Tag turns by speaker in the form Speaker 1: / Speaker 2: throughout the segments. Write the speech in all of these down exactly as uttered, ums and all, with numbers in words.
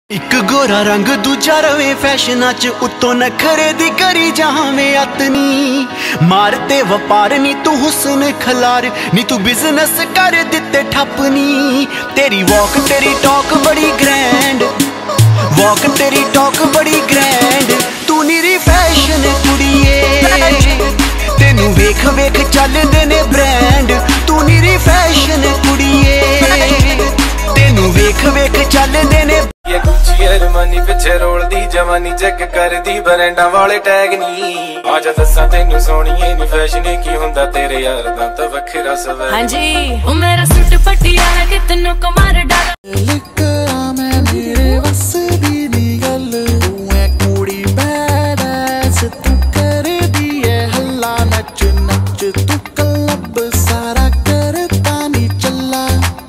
Speaker 1: एक गोरा रंग दूजा रवे फैशना च उत्तों नखरे दी करी जावें अतनी मारते वपार नी तू हुस्न खलार नी तू बिजनेस कर दिते ठपनी। तेरी वॉक तेरी टॉक बड़ी ग्रैंड वॉक तेरी टॉक बड़ी ग्रैंड तू निरी फैशन कुड़िए तेनू वेख वेख चलदे ने ब्रांड तू निरी फैशन कुड़िए तेनू वेख वेख चलदे ने
Speaker 2: ये गुच्ची अरमानी पिछे रोल दी जवानी चेक कर दी ब्रांडा वाले टैग नी आजा दसा तेनू सोहणीए नी फैशन की हुंदा तेरे यार दा तां वखरा सवै। हां जी ओ मेरा सूट पटियाला कि तन्नू कमार डाला लिखा मैं मेरे वस दी नी गल तू ऐ कुड़ी बैडैस तू कर दी है हल्ला नच नच तू क्लब सारा करता नी चला।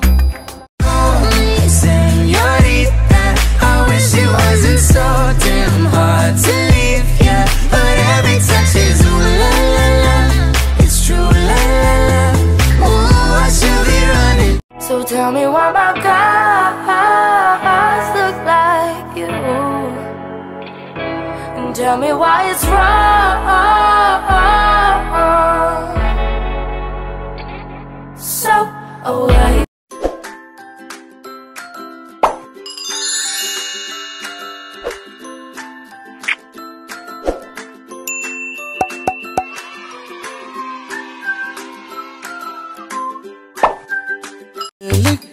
Speaker 2: So damn hard to leave, yeah, but every touch is ooh la la la, it's true la la la, ooh I should be running. So tell me why my guys look like you, and tell me why it's wrong. So away. Look